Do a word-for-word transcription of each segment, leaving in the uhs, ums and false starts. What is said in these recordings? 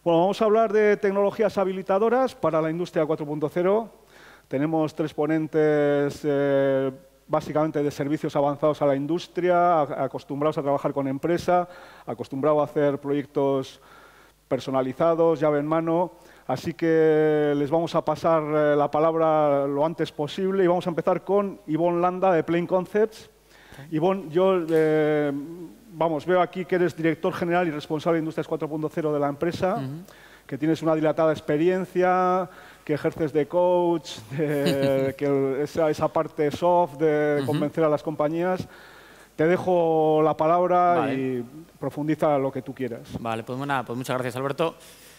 Bueno, vamos a hablar de tecnologías habilitadoras para la industria cuatro punto cero. Tenemos tres ponentes eh, básicamente de servicios avanzados a la industria, acostumbrados a trabajar con empresa, acostumbrados a hacer proyectos personalizados, llave en mano. Así que les vamos a pasar eh, la palabra lo antes posible y vamos a empezar con Ivonne Landa de Plain Concepts. Ivonne, yo eh, vamos, veo aquí que eres director general y responsable de Industrias cuatro punto cero de la empresa, uh-huh. que tienes una dilatada experiencia, que ejerces de coach, de, que esa, esa parte soft de uh-huh. convencer a las compañías. Te dejo la palabra vale. y profundiza lo que tú quieras. Vale, pues, nada, pues muchas gracias, Alberto.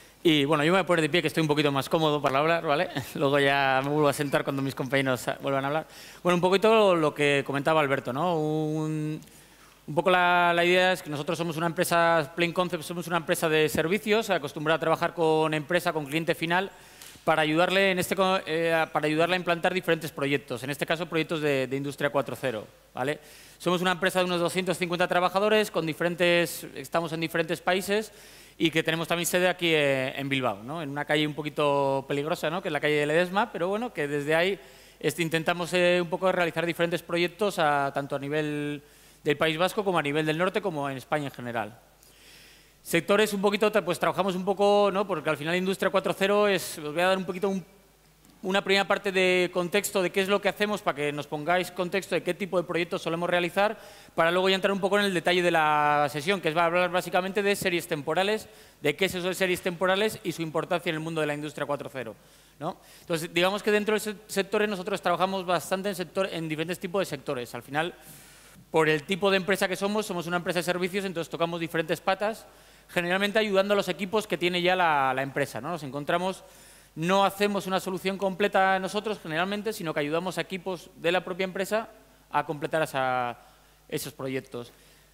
Y bueno, yo me voy a poner de pie, que estoy un poquito más cómodo para hablar, ¿vale? Luego ya me vuelvo a sentar cuando mis compañeros vuelvan a hablar. Bueno, un poquito lo que comentaba Alberto, ¿no? Un, un poco la, la idea es que nosotros somos una empresa, Plain Concepts, somos una empresa de servicios, acostumbrada a trabajar con empresa, con cliente final, para ayudarle, en este, eh, para ayudarle a implantar diferentes proyectos, en este caso proyectos de, de Industria cuatro punto cero, ¿vale? Somos una empresa de unos doscientos cincuenta trabajadores, con diferentes, estamos en diferentes países y que tenemos también sede aquí eh, en Bilbao, ¿no? En una calle un poquito peligrosa, ¿no? Que es la calle de Ledesma, pero bueno, que desde ahí este, intentamos eh, un poco realizar diferentes proyectos a, tanto a nivel del País Vasco como a nivel del norte como en España en general. Sectores un poquito, pues trabajamos un poco, ¿no? Porque al final Industria cuatro punto cero es, os voy a dar un poquito un, una primera parte de contexto de qué es lo que hacemos para que nos pongáis contexto de qué tipo de proyectos solemos realizar, para luego ya entrar un poco en el detalle de la sesión, que va a hablar básicamente de series temporales, de qué es eso de series temporales y su importancia en el mundo de la Industria cuatro punto cero, ¿no? Entonces, digamos que dentro de esos sectores nosotros trabajamos bastante en, sector, en diferentes tipos de sectores. Al final, por el tipo de empresa que somos, somos una empresa de servicios, entonces tocamos diferentes patas, generalmente ayudando a los equipos que tiene ya la, la empresa, ¿no? Nos encontramos, no hacemos una solución completa nosotros generalmente, sino que ayudamos a equipos de la propia empresa a completar esa, esos proyectos.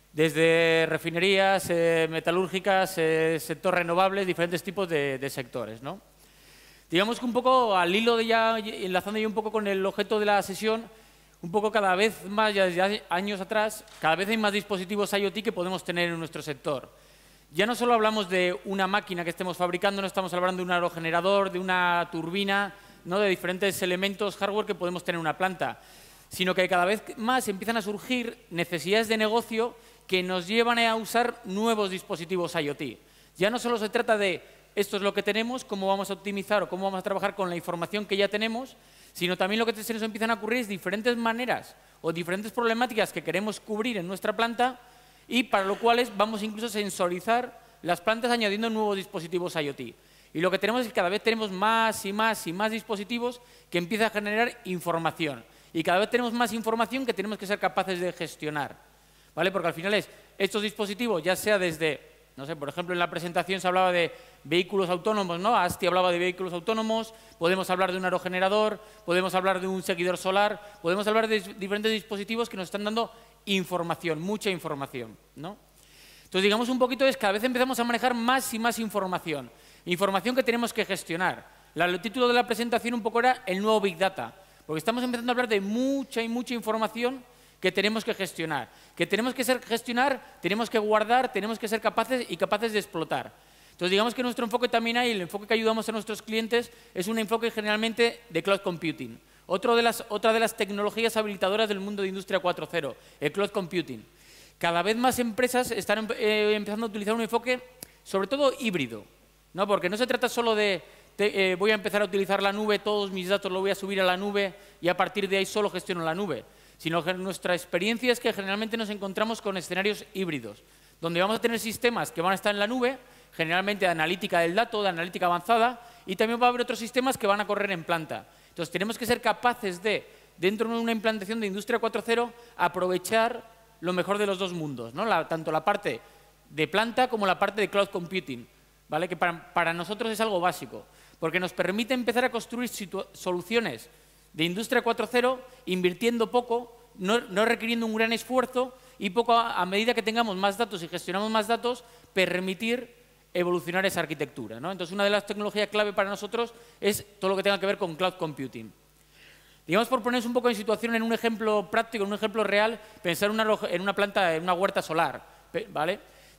Desde refinerías, eh, metalúrgicas, eh, sector renovables, diferentes tipos de, de sectores, ¿no? Digamos que un poco al hilo de ya, enlazando ya un poco con el objeto de la sesión, un poco cada vez más, ya desde años atrás, cada vez hay más dispositivos IoT que podemos tener en nuestro sector. Ya no solo hablamos de una máquina que estemos fabricando, no estamos hablando de un aerogenerador, de una turbina, ¿no? De diferentes elementos hardware que podemos tener en una planta, sino que cada vez más empiezan a surgir necesidades de negocio que nos llevan a usar nuevos dispositivos IoT. Ya no solo se trata de esto es lo que tenemos, cómo vamos a optimizar o cómo vamos a trabajar con la información que ya tenemos, sino también lo que se nos empiezan a ocurrir es diferentes maneras o diferentes problemáticas que queremos cubrir en nuestra planta y para lo cual vamos incluso a sensorizar las plantas añadiendo nuevos dispositivos IoT. Y lo que tenemos es que cada vez tenemos más y más y más dispositivos que empiezan a generar información. Y cada vez tenemos más información que tenemos que ser capaces de gestionar, ¿vale? Porque al final es, estos dispositivos, ya sea desde, no sé, por ejemplo, en la presentación se hablaba de vehículos autónomos, ¿no? Asti hablaba de vehículos autónomos, podemos hablar de un aerogenerador, podemos hablar de un seguidor solar, podemos hablar de diferentes dispositivos que nos están dando información, mucha información, ¿no? Entonces, digamos un poquito es que cada vez empezamos a manejar más y más información, información que tenemos que gestionar. La, el título de la presentación un poco era el nuevo Big Data, porque estamos empezando a hablar de mucha y mucha información que tenemos que gestionar, que tenemos que ser gestionar, tenemos que guardar, tenemos que ser capaces y capaces de explotar. Entonces, digamos que nuestro enfoque también hay, el enfoque que ayudamos a nuestros clientes es un enfoque generalmente de cloud computing. Otro de las, otra de las tecnologías habilitadoras del mundo de Industria cuatro punto cero, el cloud computing. Cada vez más empresas están eh, empezando a utilizar un enfoque, sobre todo híbrido, ¿no? Porque no se trata solo de, de eh, voy a empezar a utilizar la nube, todos mis datos los voy a subir a la nube y a partir de ahí solo gestiono la nube, sino que nuestra experiencia es que generalmente nos encontramos con escenarios híbridos, donde vamos a tener sistemas que van a estar en la nube, generalmente de analítica del dato, de analítica avanzada, y también va a haber otros sistemas que van a correr en planta. Entonces, tenemos que ser capaces de, dentro de una implantación de Industria cuatro punto cero, aprovechar lo mejor de los dos mundos, ¿no? La, tanto la parte de planta como la parte de cloud computing, ¿vale? Que para, para nosotros es algo básico, porque nos permite empezar a construir soluciones de Industria cuatro punto cero invirtiendo poco, no, no requiriendo un gran esfuerzo y poco a, a medida que tengamos más datos y gestionamos más datos, permitir evolucionar esa arquitectura, ¿no? Entonces, una de las tecnologías clave para nosotros es todo lo que tenga que ver con cloud computing. Digamos, por poneros un poco en situación, en un ejemplo práctico, en un ejemplo real, pensar una, en una planta, en una huerta solar, ¿vale?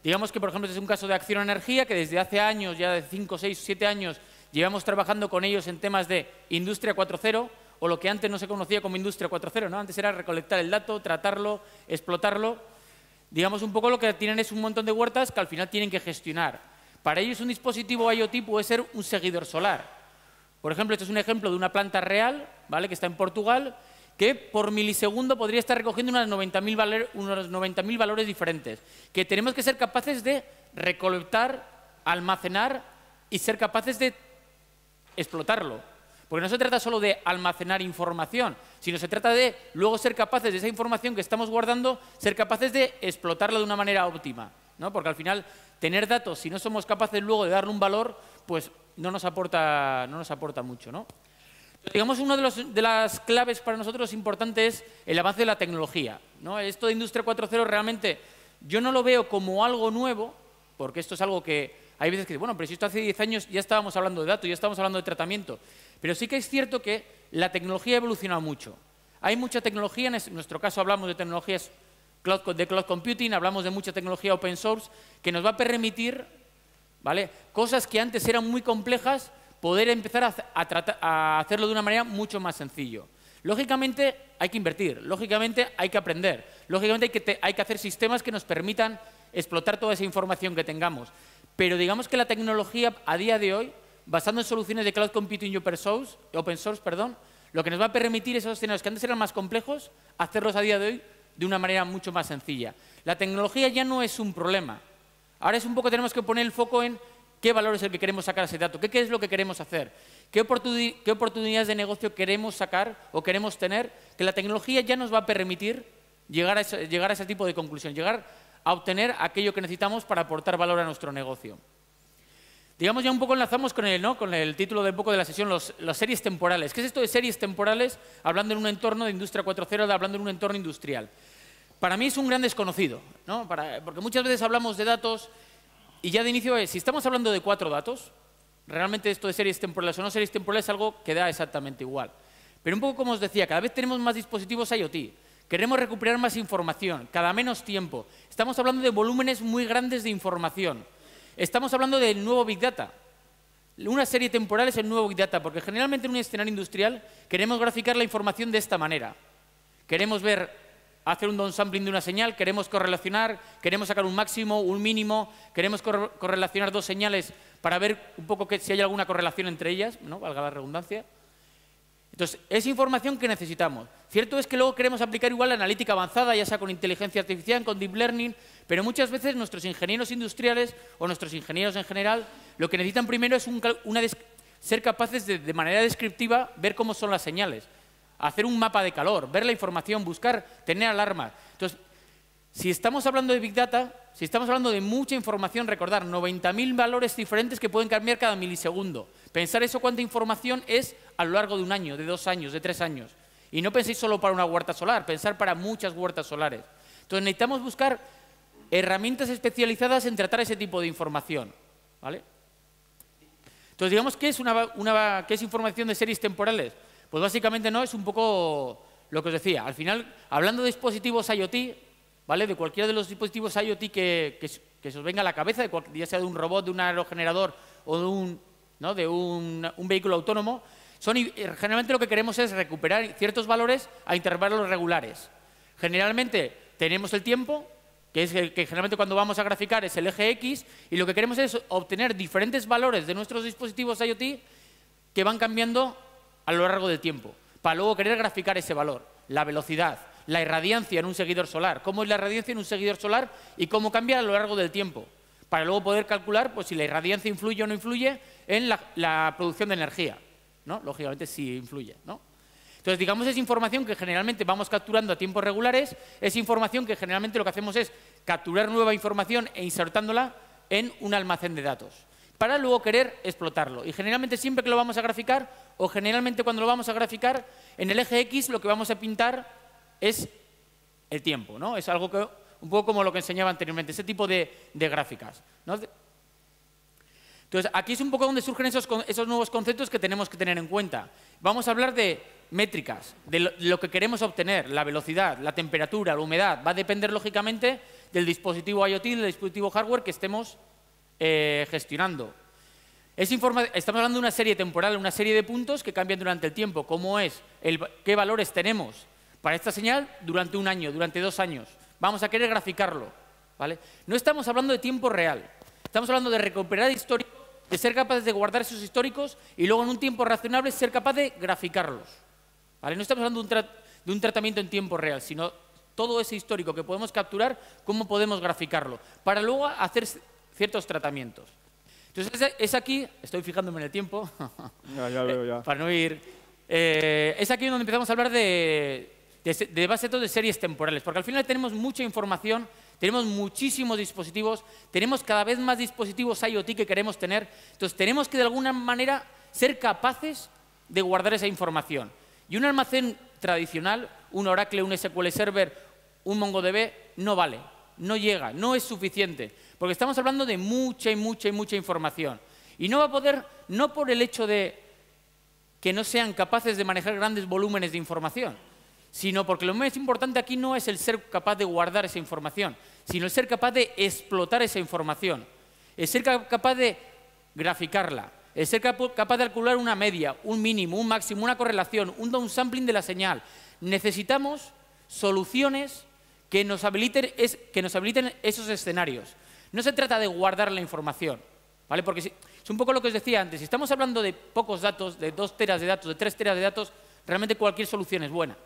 Digamos que, por ejemplo, este es un caso de Acciona Energía, que desde hace años, ya de cinco, seis, siete años, llevamos trabajando con ellos en temas de Industria cuatro punto cero, o lo que antes no se conocía como Industria cuatro punto cero, ¿no? Antes era recolectar el dato, tratarlo, explotarlo. Digamos, un poco lo que tienen es un montón de huertas que al final tienen que gestionar. Para ellos un dispositivo IoT puede ser un seguidor solar. Por ejemplo, este es un ejemplo de una planta real, ¿vale?, que está en Portugal, que por milisegundo podría estar recogiendo unos noventa mil valor, unos noventa mil valores diferentes, que tenemos que ser capaces de recolectar, almacenar y ser capaces de explotarlo. Porque no se trata solo de almacenar información, sino se trata de luego ser capaces de esa información que estamos guardando, ser capaces de explotarla de una manera óptima, ¿no? Porque al final, tener datos, si no somos capaces luego de darle un valor, pues no nos aporta, no nos aporta mucho, ¿no? Digamos, una de, los, de las claves para nosotros importantes es el avance de la tecnología, ¿no? Esto de Industria cuatro punto cero realmente yo no lo veo como algo nuevo, porque esto es algo que hay veces que, bueno, pero si esto hace diez años ya estábamos hablando de datos, ya estábamos hablando de tratamiento. Pero sí que es cierto que la tecnología ha evolucionado mucho. Hay mucha tecnología, en nuestro caso hablamos de tecnologías cloud, de cloud computing, hablamos de mucha tecnología open source, que nos va a permitir, ¿vale?, cosas que antes eran muy complejas, poder empezar a, a, tratar, a hacerlo de una manera mucho más sencillo. Lógicamente hay que invertir, lógicamente hay que aprender, lógicamente hay que, te, hay que hacer sistemas que nos permitan explotar toda esa información que tengamos. Pero digamos que la tecnología a día de hoy, basando en soluciones de cloud computing y open source, open source perdón, lo que nos va a permitir esos escenarios que antes eran más complejos, hacerlos a día de hoy de una manera mucho más sencilla. La tecnología ya no es un problema. Ahora es un poco, tenemos que poner el foco en qué valor es el que queremos sacar a ese dato, qué, qué es lo que queremos hacer, qué, oportuni qué oportunidades de negocio queremos sacar o queremos tener, que la tecnología ya nos va a permitir llegar a ese, llegar a ese tipo de conclusión, llegar a obtener aquello que necesitamos para aportar valor a nuestro negocio. Digamos, ya un poco enlazamos con el, ¿no?, con el título de un poco de la sesión, los, las series temporales. ¿Qué es esto de series temporales? Hablando en un entorno de Industria cuatro punto cero, hablando en un entorno industrial. Para mí es un gran desconocido, ¿no? Para, porque muchas veces hablamos de datos y ya de inicio es, si estamos hablando de cuatro datos, realmente esto de series temporales o no series temporales es algo que da exactamente igual. Pero un poco como os decía, cada vez tenemos más dispositivos IoT. Queremos recuperar más información, cada menos tiempo. Estamos hablando de volúmenes muy grandes de información. Estamos hablando del nuevo Big Data. Una serie temporal es el nuevo Big Data, porque generalmente en un escenario industrial queremos graficar la información de esta manera. Queremos ver, hacer un downsampling de una señal, queremos correlacionar, queremos sacar un máximo, un mínimo, queremos cor correlacionar dos señales para ver un poco que, si hay alguna correlación entre ellas, ¿no?, valga la redundancia. Entonces, es información que necesitamos. Cierto es que luego queremos aplicar igual la analítica avanzada, ya sea con inteligencia artificial, con deep learning, pero muchas veces nuestros ingenieros industriales o nuestros ingenieros en general lo que necesitan primero es un, una ser capaces de, de manera descriptiva, ver cómo son las señales, hacer un mapa de calor, ver la información, buscar, tener alarmas. Entonces, si estamos hablando de Big Data, si estamos hablando de mucha información, recordar, noventa mil valores diferentes que pueden cambiar cada milisegundo. Pensar eso cuánta información es a lo largo de un año, de dos años, de tres años. Y no penséis solo para una huerta solar, pensar para muchas huertas solares. Entonces necesitamos buscar herramientas especializadas en tratar ese tipo de información, ¿vale? Entonces, digamos, ¿qué es, una, una, ¿qué es información de series temporales? Pues básicamente no, es un poco lo que os decía. Al final, hablando de dispositivos IoT, ¿vale?, de cualquiera de los dispositivos IoT que, que, que se os venga a la cabeza, de cual, ya sea de un robot, de un aerogenerador o de un, ¿no?, de un, un vehículo autónomo, son, generalmente lo que queremos es recuperar ciertos valores a intervalos regulares. Generalmente tenemos el tiempo, que es el que generalmente cuando vamos a graficar es el eje X, y lo que queremos es obtener diferentes valores de nuestros dispositivos IoT que van cambiando a lo largo del tiempo, para luego querer graficar ese valor, la velocidad, la irradiancia en un seguidor solar, cómo es la irradiancia en un seguidor solar y cómo cambia a lo largo del tiempo, para luego poder calcular pues, si la irradiancia influye o no influye en la, la producción de energía, ¿no? Lógicamente sí influye, ¿no? Entonces, digamos, es información que generalmente vamos capturando a tiempos regulares, es información que generalmente lo que hacemos es capturar nueva información e insertándola en un almacén de datos, para luego querer explotarlo. Y generalmente siempre que lo vamos a graficar, o generalmente cuando lo vamos a graficar, en el eje X lo que vamos a pintar es el tiempo, ¿no? Es algo que, un poco como lo que enseñaba anteriormente, ese tipo de, de gráficas, ¿no? Entonces, aquí es un poco donde surgen esos, esos nuevos conceptos que tenemos que tener en cuenta. Vamos a hablar de métricas, de lo, de lo que queremos obtener, la velocidad, la temperatura, la humedad. Va a depender, lógicamente, del dispositivo IoT, del dispositivo hardware que estemos eh, gestionando. Es estamos hablando de una serie temporal, una serie de puntos que cambian durante el tiempo. ¿Cómo es? El, ¿Qué valores tenemos para esta señal durante un año, durante dos años? Vamos a querer graficarlo, ¿vale? No estamos hablando de tiempo real. Estamos hablando de recuperar históricos, de ser capaces de guardar esos históricos y luego en un tiempo razonable ser capaz de graficarlos, ¿vale? No estamos hablando de un, tra de un tratamiento en tiempo real, sino todo ese histórico que podemos capturar, cómo podemos graficarlo, para luego hacer ciertos tratamientos. Entonces, es aquí, estoy fijándome en el tiempo, ya, ya veo, ya. para no ir... Eh, es aquí donde empezamos a hablar de, de, de base de datos de series temporales, porque al final tenemos mucha información, tenemos muchísimos dispositivos, tenemos cada vez más dispositivos IoT que queremos tener, entonces tenemos que de alguna manera ser capaces de guardar esa información. Y un almacén tradicional, un Oracle, un S Q L Server, un MongoDB, no vale, no llega, no es suficiente. Porque estamos hablando de mucha y mucha y mucha información. Y no va a poder, no por el hecho de que no sean capaces de manejar grandes volúmenes de información, sino porque lo más importante aquí no es el ser capaz de guardar esa información, sino el ser capaz de explotar esa información, el ser capaz de graficarla, el ser capaz de calcular una media, un mínimo, un máximo, una correlación, un downsampling de la señal. Necesitamos soluciones que nos habiliten, es, que nos habiliten esos escenarios. No se trata de guardar la información, ¿vale? Porque si, es un poco lo que os decía antes. Si estamos hablando de pocos datos, de dos teras de datos, de tres teras de datos, realmente cualquier solución es buena,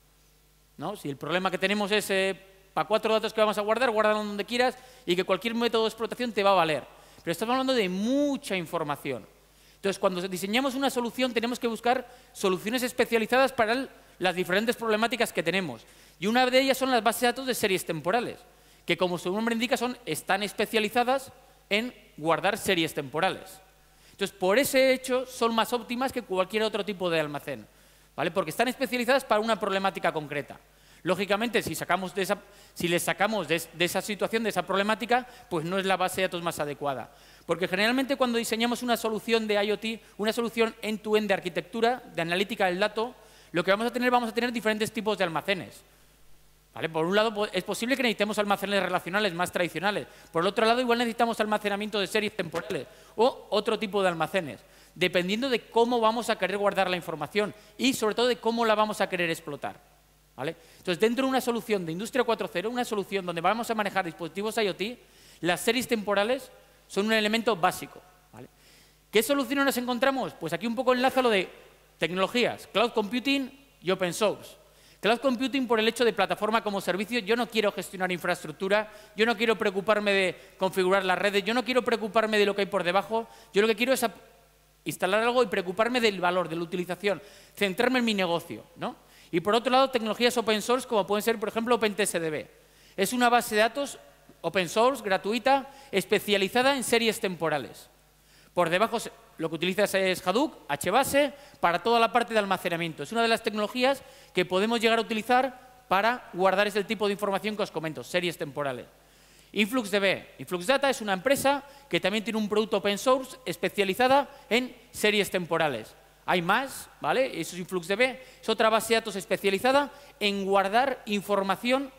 ¿no? Si el problema que tenemos es eh, para cuatro datos que vamos a guardar, guárdalo donde quieras y que cualquier método de explotación te va a valer. Pero estamos hablando de mucha información. Entonces, cuando diseñamos una solución, tenemos que buscar soluciones especializadas para el, las diferentes problemáticas que tenemos. Y una de ellas son las bases de datos de series temporales, que como su nombre indica, son, están especializadas en guardar series temporales. Entonces, por ese hecho, son más óptimas que cualquier otro tipo de almacén, ¿vale? Porque están especializadas para una problemática concreta. Lógicamente, si, sacamos de esa, si les sacamos de, de esa situación, de esa problemática, pues no es la base de datos más adecuada. Porque generalmente cuando diseñamos una solución de IoT, una solución end-to-end de arquitectura, de analítica del dato, lo que vamos a tener, vamos a tener diferentes tipos de almacenes. ¿Vale? Por un lado, es posible que necesitemos almacenes relacionales más tradicionales. Por el otro lado, igual necesitamos almacenamiento de series temporales o otro tipo de almacenes, dependiendo de cómo vamos a querer guardar la información y, sobre todo, de cómo la vamos a querer explotar, ¿vale? Entonces, dentro de una solución de Industria cuatro punto cero, una solución donde vamos a manejar dispositivos IoT, las series temporales son un elemento básico, ¿vale? ¿Qué soluciones nos encontramos? Pues aquí un poco enlaza lo de tecnologías, cloud computing y open source. Cloud computing por el hecho de plataforma como servicio. Yo no quiero gestionar infraestructura, yo no quiero preocuparme de configurar las redes, yo no quiero preocuparme de lo que hay por debajo, yo lo que quiero es instalar algo y preocuparme del valor, de la utilización, centrarme en mi negocio, ¿no? Y por otro lado, tecnologías open source como pueden ser, por ejemplo, OpenTSDB. Es una base de datos open source, gratuita, especializada en series temporales. Por debajo lo que utilizas es Hadoop, HBase, para toda la parte de almacenamiento. Es una de las tecnologías que podemos llegar a utilizar para guardar ese tipo de información que os comento, series temporales. InfluxDB. InfluxData es una empresa que también tiene un producto open source especializada en series temporales. Hay más, ¿vale? Eso es InfluxDB. Es otra base de datos especializada en guardar información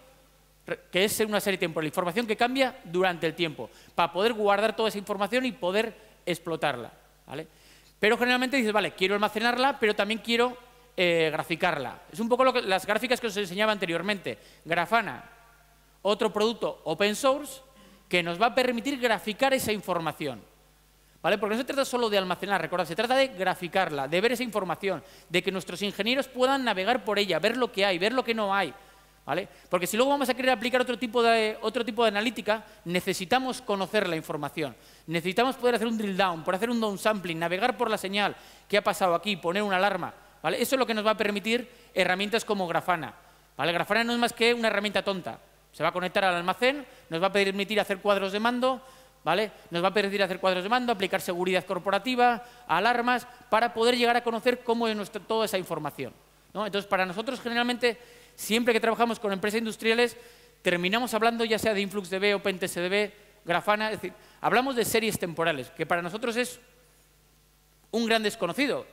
que es una serie temporal, información que cambia durante el tiempo, para poder guardar toda esa información y poder explotarla, ¿vale? Pero generalmente dices, vale, quiero almacenarla, pero también quiero eh, graficarla. Es un poco lo que, las gráficas que os enseñaba anteriormente. Grafana, otro producto open source que nos va a permitir graficar esa información, ¿vale? Porque no se trata solo de almacenar, recordad, se trata de graficarla, de ver esa información, de que nuestros ingenieros puedan navegar por ella, ver lo que hay, ver lo que no hay, ¿vale? Porque si luego vamos a querer aplicar otro tipo de, otro tipo de analítica, necesitamos conocer la información. Necesitamos poder hacer un drill down, poder hacer un downsampling, navegar por la señal, qué ha pasado aquí, poner una alarma, ¿vale? Eso es lo que nos va a permitir herramientas como Grafana, ¿vale? Grafana no es más que una herramienta tonta. Se va a conectar al almacén, nos va a permitir hacer cuadros de mando, ¿vale? Nos va a permitir hacer cuadros de mando, aplicar seguridad corporativa, alarmas, para poder llegar a conocer cómo es nuestra, toda esa información, ¿no? Entonces, para nosotros, generalmente, siempre que trabajamos con empresas industriales, terminamos hablando ya sea de InfluxDB, OpenTSDB, Grafana, es decir, hablamos de series temporales, que para nosotros es un gran desconocido.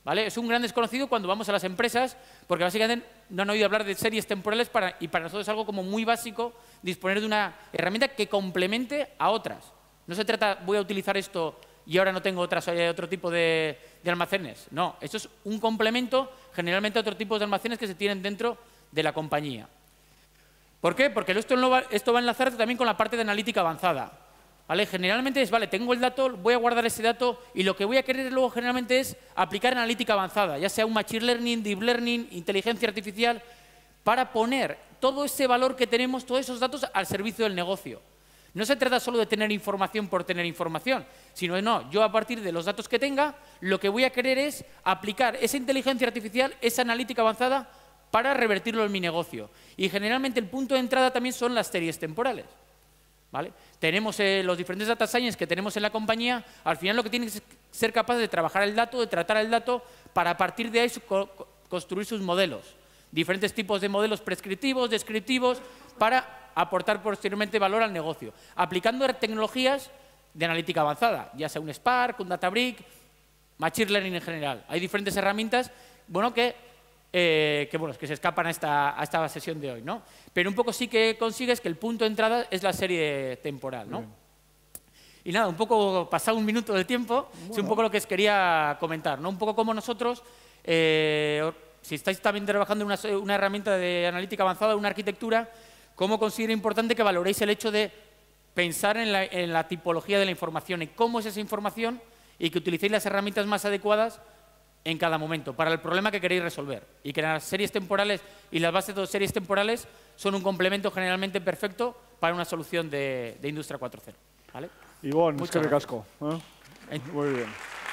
¿vale? Es un gran desconocido cuando vamos a las empresas, porque básicamente no han oído hablar de series temporales para, y para nosotros es algo como muy básico disponer de una herramienta que complemente a otras. No se trata, voy a utilizar esto y ahora no tengo otras, otro tipo de, de almacenes. No, esto es un complemento generalmente a otro tipo de almacenes que se tienen dentro de la compañía. ¿Por qué? Porque esto, no va, esto va a enlazarse también con la parte de analítica avanzada. ¿Vale? Generalmente es, vale, tengo el dato, voy a guardar ese dato y lo que voy a querer luego generalmente es aplicar analítica avanzada, ya sea un machine learning, deep learning, inteligencia artificial, para poner todo ese valor que tenemos, todos esos datos al servicio del negocio. No se trata solo de tener información por tener información, sino de no, yo a partir de los datos que tenga, lo que voy a querer es aplicar esa inteligencia artificial, esa analítica avanzada, para revertirlo en mi negocio. Y generalmente el punto de entrada también son las series temporales. ¿Vale? Tenemos eh, los diferentes data science que tenemos en la compañía, al final lo que tienen que ser capaces de trabajar el dato, de tratar el dato, para a partir de ahí co construir sus modelos. Diferentes tipos de modelos prescriptivos, descriptivos, para aportar posteriormente valor al negocio. Aplicando tecnologías de analítica avanzada, ya sea un Spark, un Databricks, Machine Learning en general. Hay diferentes herramientas bueno, que, eh, que, bueno, que se escapan a esta, a esta sesión de hoy, ¿no? Pero un poco sí que consigues que el punto de entrada es la serie temporal, ¿no? Y nada, un poco pasado un minuto del tiempo, bueno. Es un poco lo que os quería comentar, ¿no? Un poco como nosotros, eh, si estáis también trabajando en una, una herramienta de analítica avanzada, una arquitectura, cómo considero importante que valoréis el hecho de pensar en la, en la tipología de la información, en cómo es esa información y que utilicéis las herramientas más adecuadas en cada momento, para el problema que queréis resolver. Y que las series temporales y las bases de series temporales son un complemento generalmente perfecto para una solución de, de Industria cuatro punto cero. ¿Vale? Ivonne, es que ricasco. ¿Eh? Muy bien.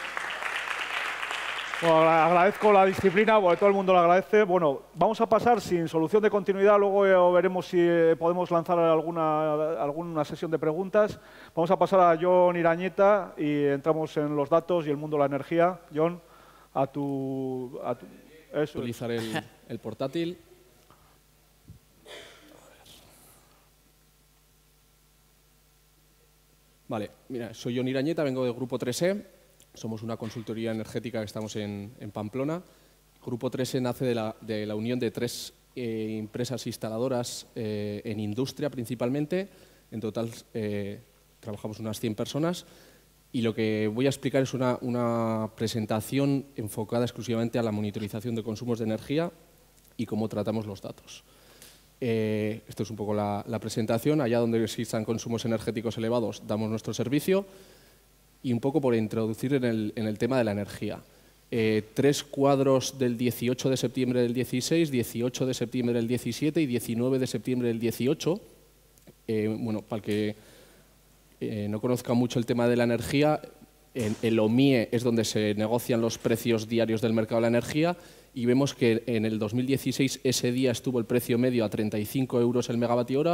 Bueno, agradezco la disciplina, porque todo el mundo lo agradece. Bueno, vamos a pasar sin solución de continuidad, luego veremos si podemos lanzar alguna, alguna sesión de preguntas. Vamos a pasar a Jon Irañeta y entramos en los datos y el mundo de la energía. Jon, a tu... A tu eso utilizar es. el, el portátil. Vale, mira, soy Jon Irañeta, vengo del Grupo tres E. Somos una consultoría energética que estamos en, en Pamplona. Grupo tres E nace de la, de la unión de tres eh, empresas instaladoras eh, en industria principalmente. En total eh, trabajamos unas cien personas. Y lo que voy a explicar es una, una presentación enfocada exclusivamente a la monitorización de consumos de energía y cómo tratamos los datos. Eh, esto es un poco la, la presentación. Allá donde existan consumos energéticos elevados, damos nuestro servicio. Y un poco por introducir en el, en el tema de la energía. Eh, tres cuadros del dieciocho de septiembre del dieciséis, dieciocho de septiembre del diecisiete y diecinueve de septiembre del dieciocho. Eh, bueno, para el que eh, no conozca mucho el tema de la energía, en el O M I E es donde se negocian los precios diarios del mercado de la energía y vemos que en el dos mil dieciséis ese día estuvo el precio medio a treinta y cinco euros el megavatio hora,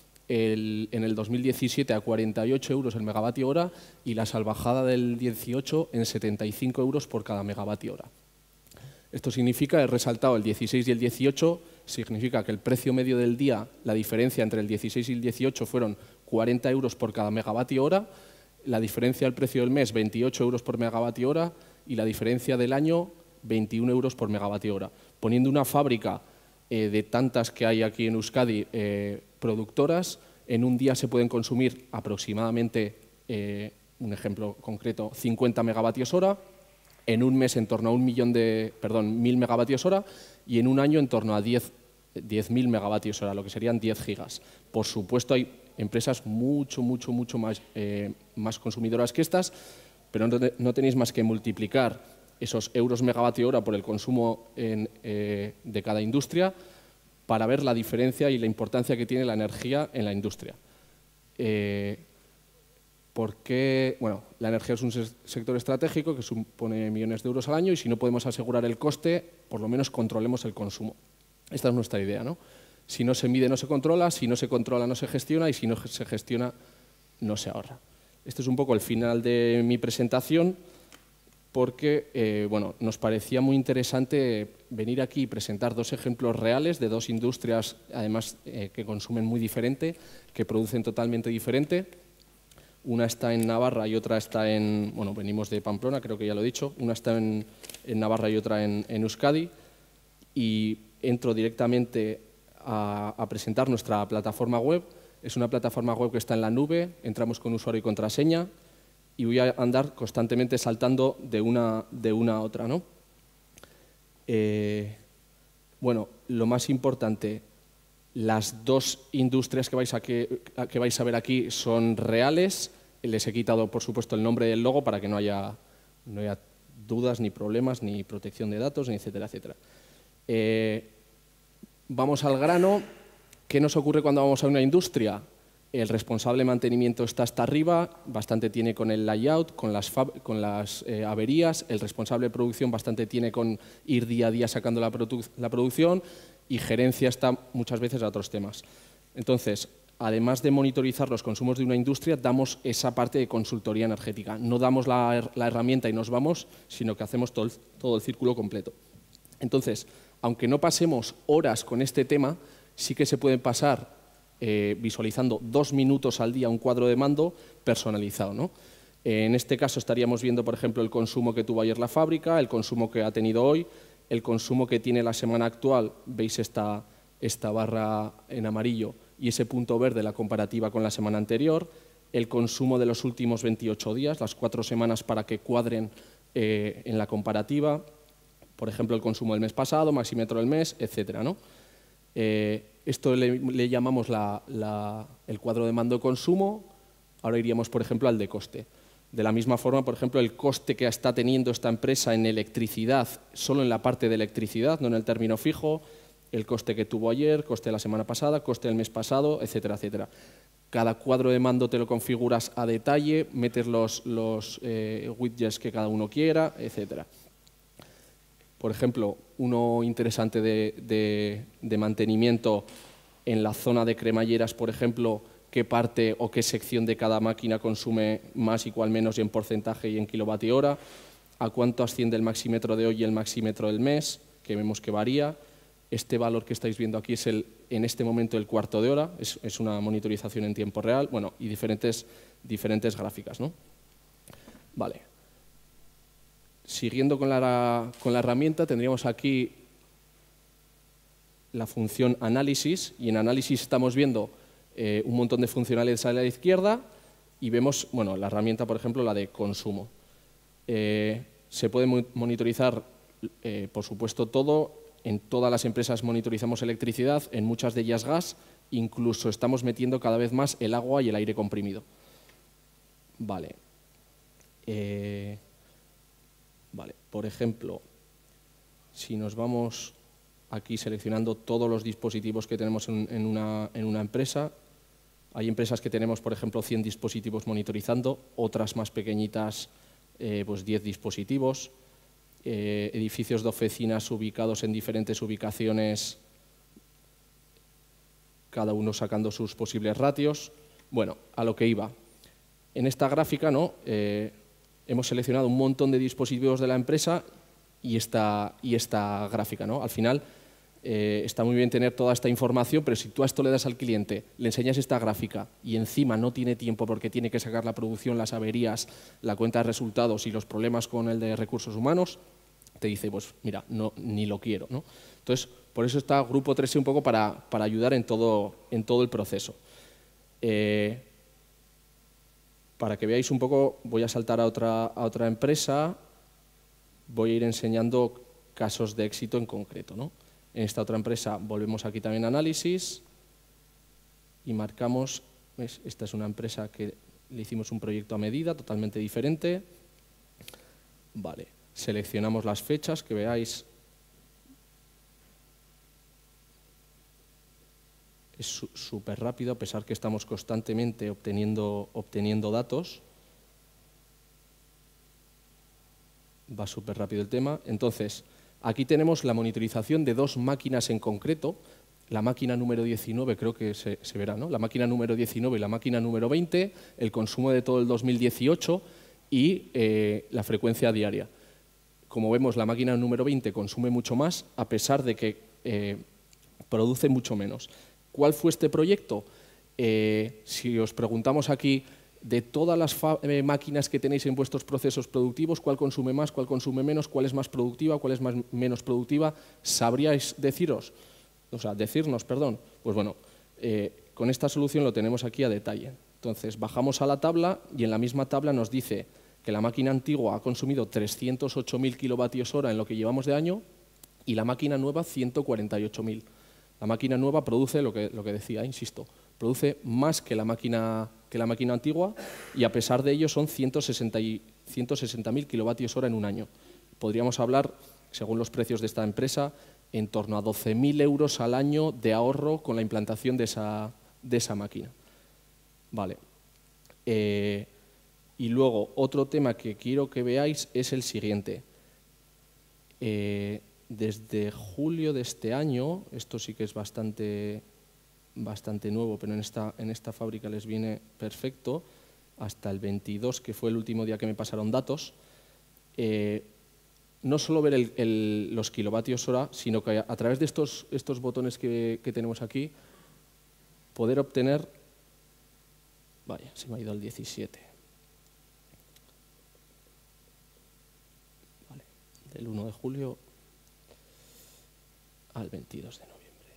el, en el dos mil diecisiete a cuarenta y ocho euros el megavatio hora y la salvajada del dieciocho en setenta y cinco euros por cada megavatio hora. Esto significa, he resaltado el dieciséis y el dieciocho, significa que el precio medio del día, la diferencia entre el dieciséis y el dieciocho fueron cuarenta euros por cada megavatio hora, la diferencia del precio del mes veintiocho euros por megavatio hora y la diferencia del año veintiún euros por megavatio hora. Poniendo una fábrica eh, de tantas que hay aquí en Euskadi eh, productoras, en un día se pueden consumir aproximadamente, eh, un ejemplo concreto, cincuenta megavatios hora, en un mes en torno a un millón de, perdón, mil megavatios hora y en un año en torno a diez mil megavatios hora, lo que serían diez gigas. Por supuesto hay empresas mucho, mucho, mucho más, eh, más consumidoras que estas, pero no, te, no tenéis más que multiplicar esos euros megavatio hora por el consumo en, eh, de cada industria para ver la diferencia y la importancia que tiene la energía en la industria. Eh, porque, bueno, la energía es un sector estratégico que supone millones de euros al año y si no podemos asegurar el coste, por lo menos controlemos el consumo. Esta es nuestra idea, ¿no? Si no se mide, no se controla, si no se controla, no se gestiona y si no se gestiona, no se ahorra. Este es un poco el final de mi presentación porque eh, bueno, nos parecía muy interesante venir aquí y presentar dos ejemplos reales de dos industrias, además eh, que consumen muy diferente, que producen totalmente diferente. Una está en Navarra y otra está en, bueno, venimos de Pamplona, creo que ya lo he dicho, una está en, en Navarra y otra en, en Euskadi. Y entro directamente a, a presentar nuestra plataforma web. Es una plataforma web que está en la nube, entramos con usuario y contraseña y voy a andar constantemente saltando de una, de una a otra, ¿no? Eh, bueno, lo más importante, las dos industrias que vais a, que, que vais a ver aquí son reales. Les he quitado, por supuesto, el nombre del logo para que no haya, no haya dudas, ni problemas, ni protección de datos, ni etcétera, etcétera. Eh, vamos al grano. ¿Qué nos ocurre cuando vamos a una industria? El responsable de mantenimiento está hasta arriba, bastante tiene con el layout, con las, fab, con las eh, averías. El responsable de producción bastante tiene con ir día a día sacando la, produ la producción, y gerencia está muchas veces a otros temas. Entonces, además de monitorizar los consumos de una industria, damos esa parte de consultoría energética. No damos la, la herramienta y nos vamos, sino que hacemos todo el, todo el círculo completo. Entonces, aunque no pasemos horas con este tema, sí que se puede pasar eh, visualizando dos minutos al día un cuadro de mando personalizado, ¿no? Eh, en este caso estaríamos viendo, por ejemplo, el consumo que tuvo ayer la fábrica, el consumo que ha tenido hoy, el consumo que tiene la semana actual. Veis esta, esta barra en amarillo y ese punto verde, la comparativa con la semana anterior, el consumo de los últimos veintiocho días, las cuatro semanas para que cuadren eh, en la comparativa, por ejemplo, el consumo del mes pasado, maxímetro del mes, etcétera, ¿no? Eh, esto le, le llamamos la, la, el cuadro de mando de consumo. Ahora iríamos, por ejemplo, al de coste. De la misma forma, por ejemplo, el coste que está teniendo esta empresa en electricidad, solo en la parte de electricidad, no en el término fijo, el coste que tuvo ayer, coste de la semana pasada, coste del mes pasado, etcétera, etcétera. Cada cuadro de mando te lo configuras a detalle, metes los, los eh, widgets que cada uno quiera, etcétera. Por ejemplo, uno interesante de, de, de mantenimiento en la zona de cremalleras, por ejemplo, qué parte o qué sección de cada máquina consume más y cuál menos, y en porcentaje y en kilovatio hora, a cuánto asciende el maxímetro de hoy y el maxímetro del mes, que vemos que varía. Este valor que estáis viendo aquí es el, en este momento el cuarto de hora, es, es una monitorización en tiempo real, bueno, y diferentes, diferentes gráficas, ¿no? Vale. Siguiendo con la, con la herramienta, tendríamos aquí la función análisis, y en análisis estamos viendo eh, un montón de funcionalidades a la izquierda y vemos, bueno, la herramienta, por ejemplo, la de consumo. Eh, se puede monitorizar, eh, por supuesto, todo. En todas las empresas monitorizamos electricidad, en muchas de ellas gas, incluso estamos metiendo cada vez más el agua y el aire comprimido. Vale. Eh, Vale, por ejemplo, si nos vamos aquí seleccionando todos los dispositivos que tenemos en, en, una, en una empresa, hay empresas que tenemos, por ejemplo, cien dispositivos monitorizando, otras más pequeñitas, eh, pues diez dispositivos, eh, edificios de oficinas ubicados en diferentes ubicaciones, cada uno sacando sus posibles ratios. Bueno, a lo que iba. En esta gráfica, ¿no? Eh, hemos seleccionado un montón de dispositivos de la empresa y esta, y esta gráfica, ¿no? Al final, eh, está muy bien tener toda esta información, pero si tú a esto le das al cliente, le enseñas esta gráfica y encima no tiene tiempo porque tiene que sacar la producción, las averías, la cuenta de resultados y los problemas con el de recursos humanos, te dice, pues mira, no, ni lo quiero, ¿no? Entonces, por eso está Grupo tres E un poco para, para ayudar en todo, en todo el proceso. Eh, Para que veáis un poco, voy a saltar a otra, a otra empresa, voy a ir enseñando casos de éxito en concreto, ¿no? En esta otra empresa volvemos aquí también a análisis y marcamos, ¿ves? Esta es una empresa que le hicimos un proyecto a medida, totalmente diferente. Vale, seleccionamos las fechas, que veáis. Es súper rápido, a pesar que estamos constantemente obteniendo, obteniendo datos. Va súper rápido el tema. Entonces, aquí tenemos la monitorización de dos máquinas en concreto. La máquina número diecinueve, creo que se, se verá, ¿no? La máquina número diecinueve y la máquina número veinte, el consumo de todo el dos mil dieciocho y eh, la frecuencia diaria. Como vemos, la máquina número veinte consume mucho más, a pesar de que eh, produce mucho menos. ¿Cuál fue este proyecto? Eh, si os preguntamos aquí de todas las eh, máquinas que tenéis en vuestros procesos productivos, cuál consume más, cuál consume menos, cuál es más productiva, cuál es más, menos productiva, ¿sabríais deciros? O sea, decirnos, perdón. Pues bueno, eh, con esta solución lo tenemos aquí a detalle. Entonces, bajamos a la tabla y en la misma tabla nos dice que la máquina antigua ha consumido trescientos ocho mil kilovatios hora en lo que llevamos de año y la máquina nueva ciento cuarenta y ocho mil. La máquina nueva produce, lo que, lo que decía, insisto, produce más que la máquina, que la máquina antigua y a pesar de ello son ciento sesenta mil kilovatios hora en un año. Podríamos hablar, según los precios de esta empresa, en torno a doce mil euros al año de ahorro con la implantación de esa, de esa máquina. Vale. Eh, y luego, otro tema que quiero que veáis es el siguiente. Eh, desde julio de este año, esto sí que es bastante, bastante nuevo, pero en esta, en esta fábrica les viene perfecto, hasta el veintidós, que fue el último día que me pasaron datos, eh, no solo ver el, el, los kilovatios hora, sino que a, a través de estos, estos botones que, que tenemos aquí, poder obtener... Vaya, se me ha ido al diecisiete. Vale, del uno de julio al veintidós de noviembre.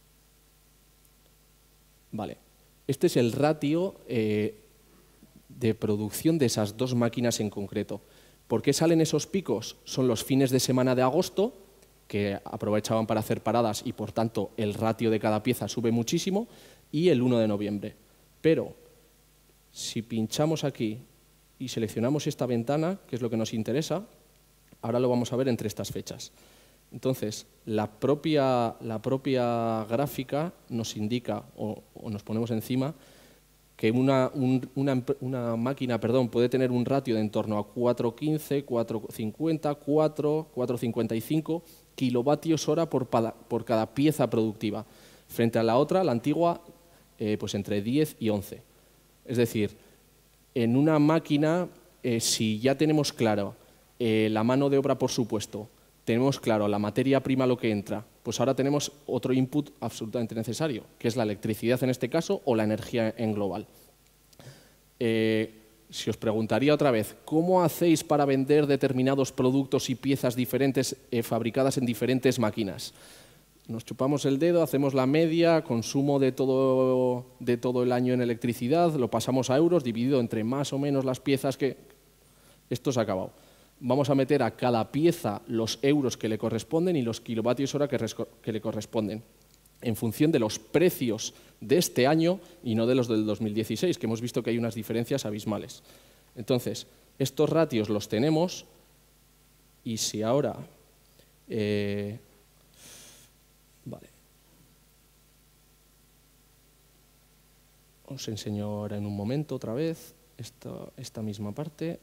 Vale, este es el ratio eh, de producción de esas dos máquinas en concreto. ¿Por qué salen esos picos? Son los fines de semana de agosto, que aprovechaban para hacer paradas y, por tanto, el ratio de cada pieza sube muchísimo, y el uno de noviembre. Pero, si pinchamos aquí y seleccionamos esta ventana, que es lo que nos interesa, ahora lo vamos a ver entre estas fechas. Entonces, la propia, la propia gráfica nos indica, o, o nos ponemos encima, que una, un, una, una máquina perdón, puede tener un ratio de en torno a cuatro coma quince, cuatro coma cincuenta, cuatro, cuatro coma cincuenta y cinco kilovatios hora por, por cada pieza productiva. Frente a la otra, la antigua, eh, pues entre diez y once. Es decir, en una máquina, eh, si ya tenemos claro eh, la mano de obra, por supuesto, tenemos claro la materia prima, lo que entra, pues ahora tenemos otro input absolutamente necesario, que es la electricidad en este caso o la energía en global. Eh, si os preguntaría otra vez, ¿cómo hacéis para vender determinados productos y piezas diferentes eh, fabricadas en diferentes máquinas? Nos chupamos el dedo, hacemos la media, consumo de todo, de todo el año en electricidad, lo pasamos a euros, dividido entre más o menos las piezas que... Esto se ha acabado. Vamos a meter a cada pieza los euros que le corresponden y los kilovatios hora que, que le corresponden, en función de los precios de este año y no de los del dos mil dieciséis, que hemos visto que hay unas diferencias abismales. Entonces, estos ratios los tenemos y si ahora... Eh, Vale. Os enseño ahora en un momento otra vez esta, esta misma parte.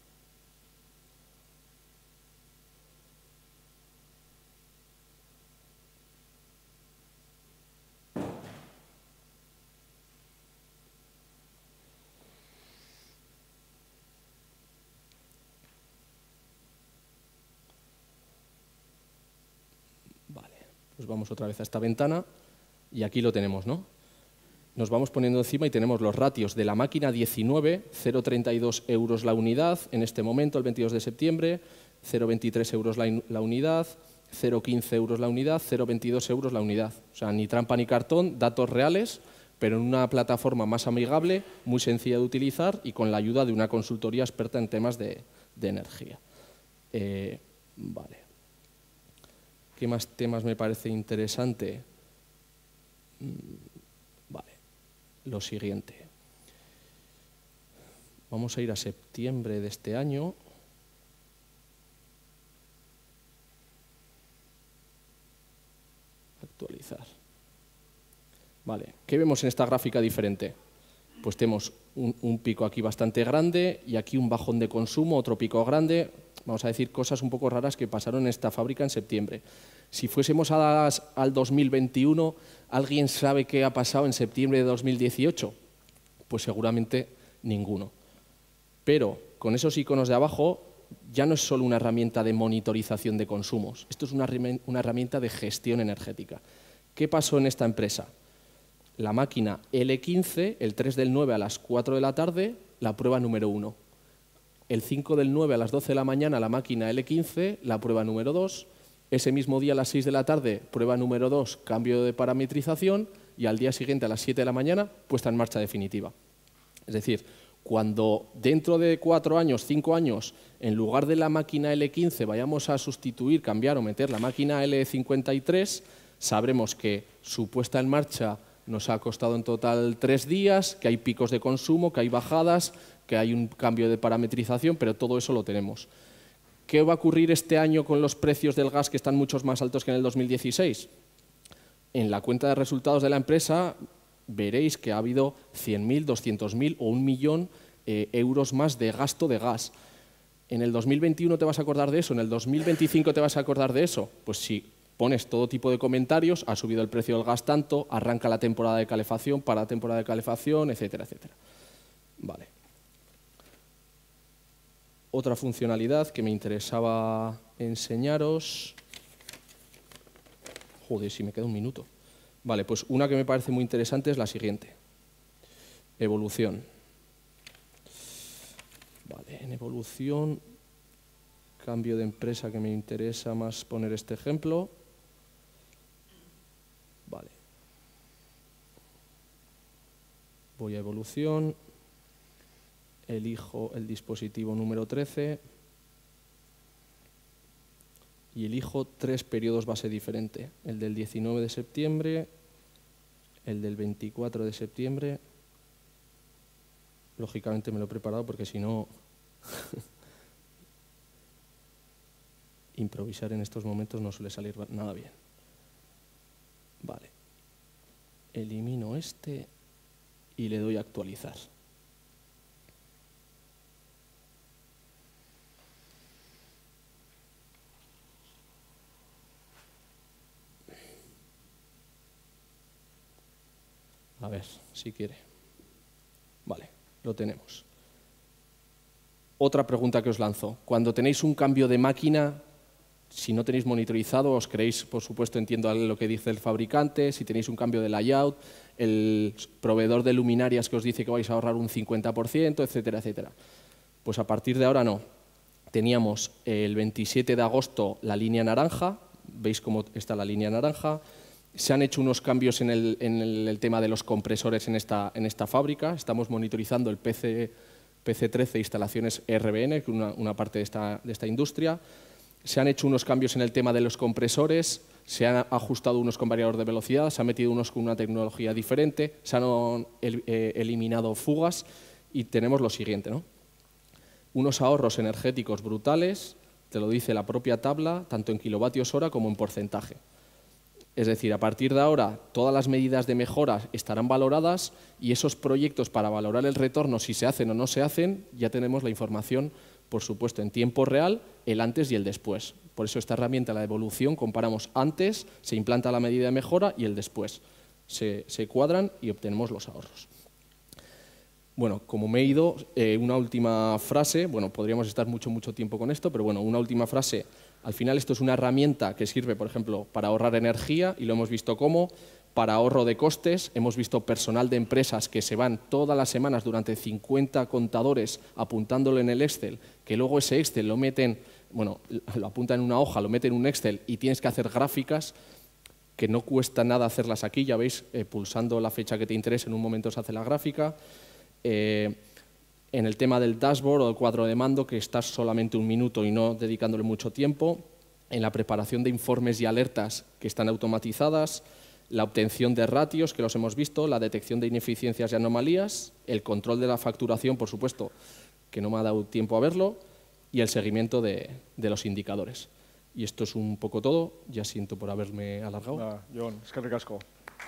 Pues vamos otra vez a esta ventana y aquí lo tenemos, ¿no? Nos vamos poniendo encima y tenemos los ratios de la máquina diecinueve, cero coma treinta y dos euros la unidad, en este momento, el veintidós de septiembre, cero coma veintitrés euros la, la unidad, cero coma quince euros la unidad, cero coma veintidós euros la unidad. O sea, ni trampa ni cartón, datos reales, pero en una plataforma más amigable, muy sencilla de utilizar y con la ayuda de una consultoría experta en temas de, de energía. Eh, vale. ¿Qué más temas me parece interesante? Vale, lo siguiente. Vamos a ir a septiembre de este año. Actualizar. Vale, ¿qué vemos en esta gráfica diferente? Pues tenemos un, un pico aquí bastante grande y aquí un bajón de consumo, otro pico grande. Vamos a decir cosas un poco raras que pasaron en esta fábrica en septiembre. Si fuésemos a las, al dos mil veintiuno, ¿alguien sabe qué ha pasado en septiembre de dos mil dieciocho? Pues seguramente ninguno. Pero con esos iconos de abajo ya no es solo una herramienta de monitorización de consumos, esto es una, una herramienta de gestión energética. ¿Qué pasó en esta empresa? La máquina L quince, el tres del nueve a las cuatro de la tarde, la prueba número uno. El cinco del nueve a las doce de la mañana la máquina L quince, la prueba número dos. Ese mismo día a las seis de la tarde, prueba número dos, cambio de parametrización, y al día siguiente a las siete de la mañana, puesta en marcha definitiva. Es decir, cuando dentro de cuatro años, cinco años, en lugar de la máquina L quince vayamos a sustituir, cambiar o meter la máquina L cincuenta y tres, sabremos que su puesta en marcha nos ha costado en total tres días, que hay picos de consumo, que hay bajadas, que hay un cambio de parametrización, pero todo eso lo tenemos. ¿Qué va a ocurrir este año con los precios del gas que están muchos más altos que en el dos mil dieciséis? En la cuenta de resultados de la empresa veréis que ha habido cien mil, doscientos mil o un millón eh, euros más de gasto de gas. ¿En el dos mil veintiuno te vas a acordar de eso? ¿En el dos mil veinticinco te vas a acordar de eso? Pues si pones todo tipo de comentarios, ha subido el precio del gas tanto, arranca la temporada de calefacción, para la temporada de calefacción, etcétera, etcétera. Vale. Otra funcionalidad que me interesaba enseñaros. Joder, si me queda un minuto. Vale, pues una que me parece muy interesante es la siguiente. Evolución. Vale, en evolución, cambio de empresa que me interesa más poner este ejemplo. Vale. Voy a evolución. Elijo el dispositivo número trece y elijo tres periodos base diferentes, el del diecinueve de septiembre, el del veinticuatro de septiembre, lógicamente me lo he preparado porque si no, improvisar en estos momentos no suele salir nada bien. Vale, elimino este y le doy a actualizar. A ver, si quiere. Vale, lo tenemos. Otra pregunta que os lanzo. Cuando tenéis un cambio de máquina, si no tenéis monitorizado, os queréis, por supuesto, entiendo lo que dice el fabricante, si tenéis un cambio de layout, el proveedor de luminarias que os dice que vais a ahorrar un cincuenta por ciento, etcétera, etcétera. Pues a partir de ahora no. Teníamos el veintisiete de agosto la línea naranja, veis cómo está la línea naranja. Se han hecho unos cambios en el, en el, el tema de los compresores en esta, en esta fábrica. Estamos monitorizando el P C, P C trece instalaciones R B N, que es una, una parte de esta, de esta industria. Se han hecho unos cambios en el tema de los compresores, se han ajustado unos con variador de velocidad, se han metido unos con una tecnología diferente, se han el, eh, eliminado fugas y tenemos lo siguiente, ¿no? Unos ahorros energéticos brutales, te lo dice la propia tabla, tanto en kilovatios hora como en porcentaje. Es decir, a partir de ahora, todas las medidas de mejora estarán valoradas y esos proyectos para valorar el retorno, si se hacen o no se hacen, ya tenemos la información, por supuesto, en tiempo real, el antes y el después. Por eso esta herramienta, la evolución, comparamos antes, se implanta la medida de mejora y el después. Se, se cuadran y obtenemos los ahorros. Bueno, como me he ido, eh, una última frase, bueno, podríamos estar mucho, mucho tiempo con esto, pero bueno, una última frase. Al final esto es una herramienta que sirve, por ejemplo, para ahorrar energía, y lo hemos visto cómo, para ahorro de costes. Hemos visto personal de empresas que se van todas las semanas durante cincuenta contadores apuntándolo en el Excel, que luego ese Excel lo meten, bueno, lo apuntan en una hoja, lo meten en un Excel y tienes que hacer gráficas que no cuesta nada hacerlas aquí, ya veis, eh, pulsando la fecha que te interese, en un momento se hace la gráfica. Eh, en el tema del dashboard o el cuadro de mando, que estás solamente un minuto y no dedicándole mucho tiempo, en la preparación de informes y alertas que están automatizadas, la obtención de ratios, que los hemos visto, la detección de ineficiencias y anomalías, el control de la facturación, por supuesto, que no me ha dado tiempo a verlo, y el seguimiento de, de los indicadores. Y esto es un poco todo. Ya siento por haberme alargado. Ah, Jon, es que ricasco.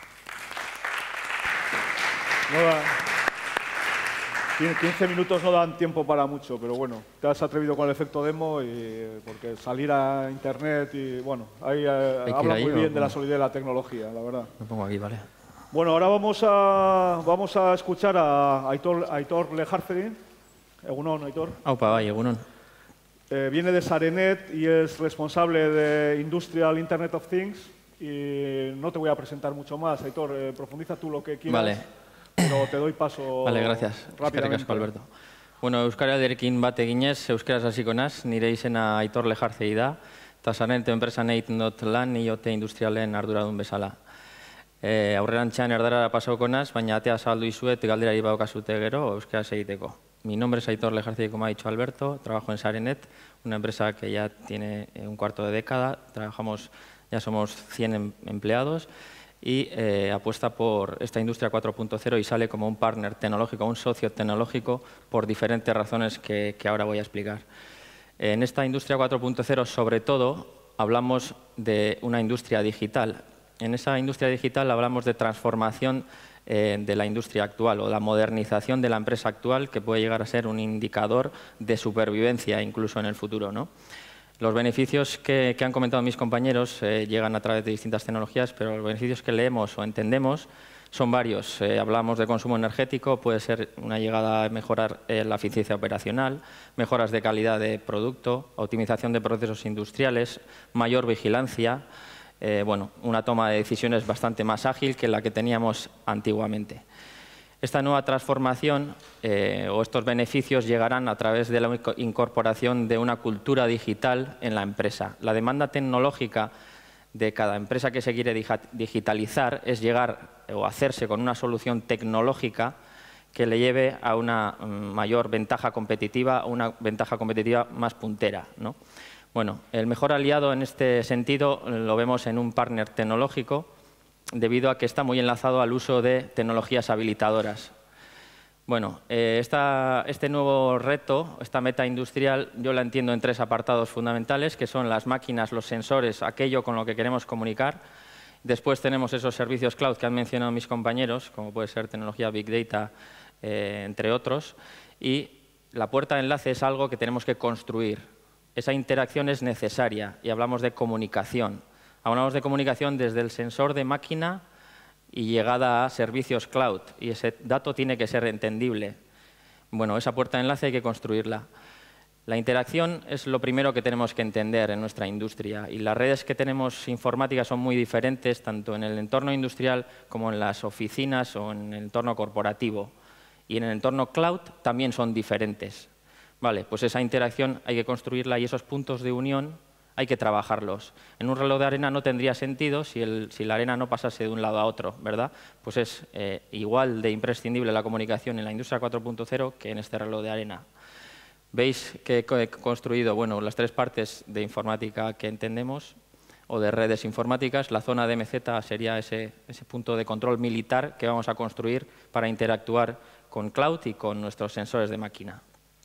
No da... quince minutos no dan tiempo para mucho, pero bueno, te has atrevido con el efecto demo, y porque salir a internet y bueno, ahí eh, habla muy bien de la solidez de la tecnología, la verdad. Me pongo aquí, vale. Bueno, ahora vamos a, vamos a escuchar a Aitor, Aitor Lejarceri. Egunon, Aitor. Aupa, bai, egunon. Eh, viene de Sarenet y es responsable de Industrial Internet of Things. Y no te voy a presentar mucho más, Aitor, eh, profundiza tú lo que quieras. Vale. pero te doy paso Vale, gracias. rápidamente. Eskerrik asko, Alberto. Bueno, euskaralderekin bat eginez, euskaraz hasiko naz, nire izena Aitor Lejartzei da, eta Sarnet enpresan egiten dut lan, I O T industrialen arduradun bezala. E, aurrerantzean erdarara pasauko naz, baina atea zabaldu izuet galderari badokazute gero euskaraz egiteko. Mi nombre es Aitor Lejartzei, como ha dicho Alberto, trabajo en Sarenet, una empresa que ya tiene un cuarto de década, trabajamos, ya somos cien em empleados, y eh, apuesta por esta industria cuatro punto cero y sale como un partner tecnológico, un socio tecnológico, por diferentes razones que, que ahora voy a explicar. En esta industria cuatro punto cero, sobre todo, hablamos de una industria digital. En esa industria digital hablamos de transformación eh, de la industria actual o la modernización de la empresa actual, que puede llegar a ser un indicador de supervivencia incluso en el futuro, ¿no? Los beneficios que, que han comentado mis compañeros eh, llegan a través de distintas tecnologías, pero los beneficios que leemos o entendemos son varios. Eh, hablamos de consumo energético, puede ser una llegada a mejorar eh, la eficiencia operacional, mejoras de calidad de producto, optimización de procesos industriales, mayor vigilancia, eh, bueno, una toma de decisiones bastante más ágil que la que teníamos antiguamente. Esta nueva transformación eh, o estos beneficios llegarán a través de la incorporación de una cultura digital en la empresa. La demanda tecnológica de cada empresa que se quiere digitalizar es llegar o hacerse con una solución tecnológica que le lleve a una mayor ventaja competitiva, una ventaja competitiva más puntera, ¿no? Bueno, el mejor aliado en este sentido lo vemos en un partner tecnológico, debido a que está muy enlazado al uso de tecnologías habilitadoras. Bueno, eh, esta, este nuevo reto, esta meta industrial, yo la entiendo en tres apartados fundamentales, que son las máquinas, los sensores, aquello con lo que queremos comunicar. Después tenemos esos servicios cloud que han mencionado mis compañeros, como puede ser tecnología Big Data, eh, entre otros. Y la puerta de enlace es algo que tenemos que construir. Esa interacción es necesaria y hablamos de comunicación. Hablamos de comunicación desde el sensor de máquina y llegada a servicios cloud, y ese dato tiene que ser entendible. Bueno, esa puerta de enlace hay que construirla. La interacción es lo primero que tenemos que entender en nuestra industria, y las redes que tenemos informáticas son muy diferentes, tanto en el entorno industrial como en las oficinas o en el entorno corporativo. Y en el entorno cloud también son diferentes. Vale, pues esa interacción hay que construirla y esos puntos de unión hay que trabajarlos. En un reloj de arena no tendría sentido si, el, si la arena no pasase de un lado a otro, ¿verdad? Pues es eh, igual de imprescindible la comunicación en la industria cuatro punto cero que en este reloj de arena. ¿Veis que he construido, bueno, las tres partes de informática que entendemos o de redes informáticas? La zona de M Z sería ese, ese punto de control militar que vamos a construir para interactuar con cloud y con nuestros sensores de máquina.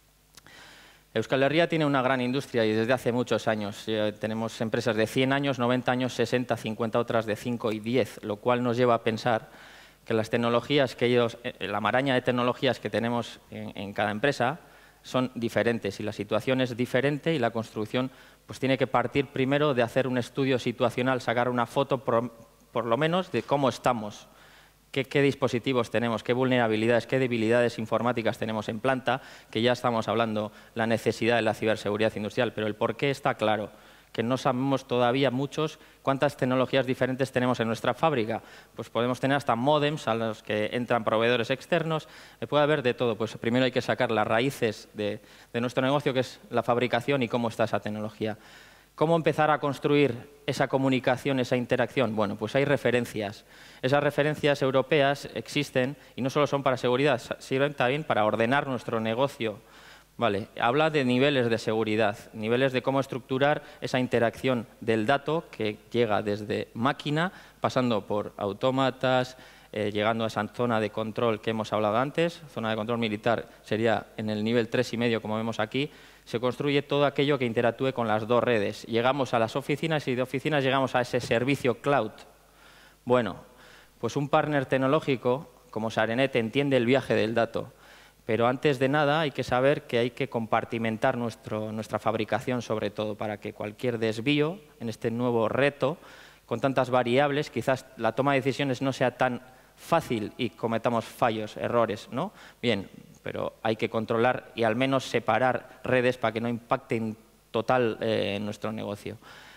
Euskal Herria tiene una gran industria y desde hace muchos años. Eh, tenemos empresas de cien años, noventa años, sesenta, cincuenta, otras de cinco y diez, lo cual nos lleva a pensar que las tecnologías que ellos, eh, la maraña de tecnologías que tenemos en, en cada empresa son diferentes y la situación es diferente y la construcción pues, tiene que partir primero de hacer un estudio situacional, sacar una foto por, por lo menos de cómo estamos. ¿Qué, qué dispositivos tenemos, qué vulnerabilidades, qué debilidades informáticas tenemos en planta, que ya estamos hablando la necesidad de la ciberseguridad industrial, pero el por qué está claro, que no sabemos todavía muchos cuántas tecnologías diferentes tenemos en nuestra fábrica. Pues podemos tener hasta módems a los que entran proveedores externos, puede haber de todo. Pues primero hay que sacar las raíces de, de nuestro negocio, que es la fabricación y cómo está esa tecnología. ¿Cómo empezar a construir esa comunicación, esa interacción? Bueno, pues hay referencias. Esas referencias europeas existen y no solo son para seguridad, sirven también para ordenar nuestro negocio. Vale, habla de niveles de seguridad, niveles de cómo estructurar esa interacción del dato que llega desde máquina, pasando por autómatas, eh, llegando a esa zona de control que hemos hablado antes. Zona de control militar sería en el nivel tres y medio, como vemos aquí. Se construye todo aquello que interactúe con las dos redes. Llegamos a las oficinas y de oficinas llegamos a ese servicio cloud. Bueno, pues un partner tecnológico como Sarenet entiende el viaje del dato, pero antes de nada hay que saber que hay que compartimentar nuestro, nuestra fabricación, sobre todo, para que cualquier desvío en este nuevo reto, con tantas variables, quizás la toma de decisiones no sea tan fácil y cometamos fallos, errores, ¿no? Bien, pero hay que controlar y al menos separar redes para que no impacten total eh, en nuestro negocio.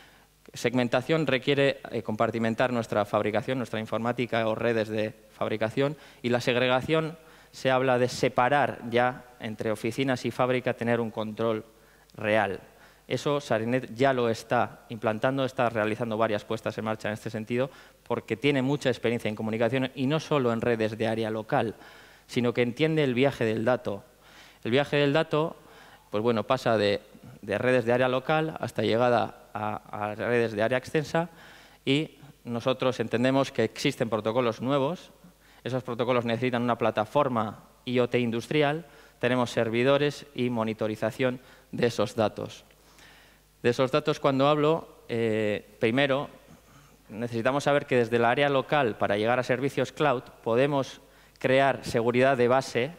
Segmentación requiere eh, compartimentar nuestra fabricación, nuestra informática o redes de fabricación, y la segregación se habla de separar ya entre oficinas y fábrica, tener un control real. Eso SARINET ya lo está implantando, está realizando varias puestas en marcha en este sentido, porque tiene mucha experiencia en comunicación y no solo en redes de área local, sino que entiende el viaje del dato. El viaje del dato, pues bueno, pasa de, de redes de área local hasta llegada a, a redes de área extensa, y nosotros entendemos que existen protocolos nuevos. Esos protocolos necesitan una plataforma I O T industrial, tenemos servidores y monitorización de esos datos. De esos datos, cuando hablo, eh, primero necesitamos saber que desde el área local, para llegar a servicios cloud, podemos crear seguridad de base,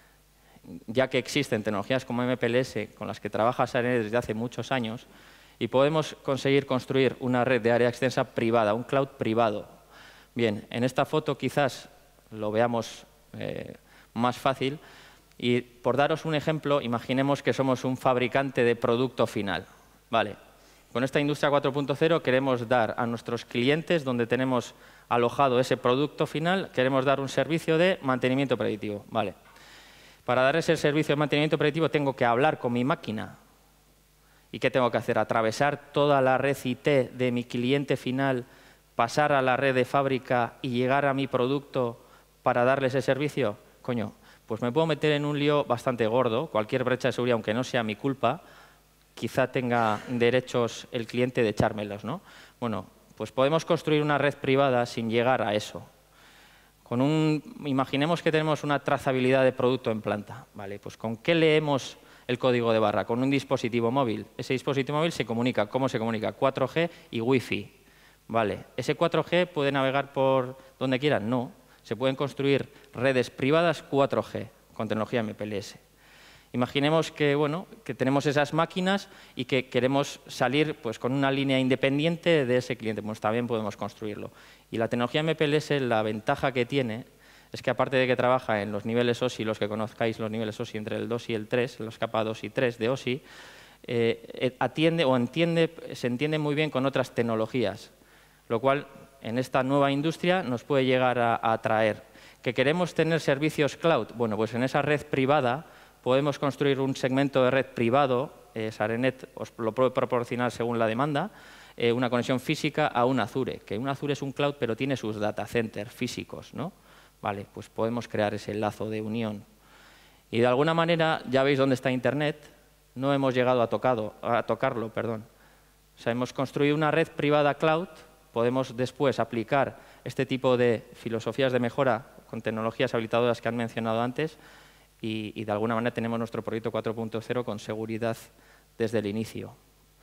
ya que existen tecnologías como M P L S con las que trabaja SARINET desde hace muchos años, y podemos conseguir construir una red de área extensa privada, un cloud privado. Bien, en esta foto quizás lo veamos eh, más fácil, y por daros un ejemplo, imaginemos que somos un fabricante de producto final. Vale. Con esta industria cuatro punto cero queremos dar a nuestros clientes, donde tenemos alojado ese producto final, queremos dar un servicio de mantenimiento predictivo. Vale. Para dar ese servicio de mantenimiento predictivo tengo que hablar con mi máquina. ¿Y qué tengo que hacer? Atravesar toda la red I T de mi cliente final, pasar a la red de fábrica y llegar a mi producto para darle ese servicio. Coño, pues me puedo meter en un lío bastante gordo. Cualquier brecha de seguridad, aunque no sea mi culpa, quizá tenga derechos el cliente de echármelos, ¿no? Bueno, pues podemos construir una red privada sin llegar a eso. Con un, imaginemos que tenemos una trazabilidad de producto en planta. Vale, pues ¿con qué leemos el código de barra? Con un dispositivo móvil. Ese dispositivo móvil se comunica. ¿Cómo se comunica? cuatro G y Wi-Fi. Vale, ¿ese cuatro G puede navegar por donde quiera? No. Se pueden construir redes privadas cuatro G con tecnología M P L S. Imaginemos que, bueno, que tenemos esas máquinas y que queremos salir pues, con una línea independiente de ese cliente. Pues también podemos construirlo. Y la tecnología M P L S, la ventaja que tiene es que, aparte de que trabaja en los niveles O S I, los que conozcáis los niveles O S I entre el dos y el tres, los capa dos y tres de O S I, eh, atiende o entiende, se entiende muy bien con otras tecnologías, lo cual en esta nueva industria nos puede llegar a, a atraer. ¿Que queremos tener servicios cloud? Bueno, pues en esa red privada podemos construir un segmento de red privado, eh, SARINET os lo puede proporcionar según la demanda, eh, una conexión física a un Azure, que un Azure es un cloud pero tiene sus data centers físicos, ¿no? Vale, pues podemos crear ese lazo de unión. Y de alguna manera, ya veis dónde está Internet, no hemos llegado a, tocado, a tocarlo, perdón. O sea, hemos construido una red privada cloud, podemos después aplicar este tipo de filosofías de mejora con tecnologías habilitadoras que han mencionado antes, y, y de alguna manera tenemos nuestro proyecto cuatro punto cero con seguridad desde el inicio.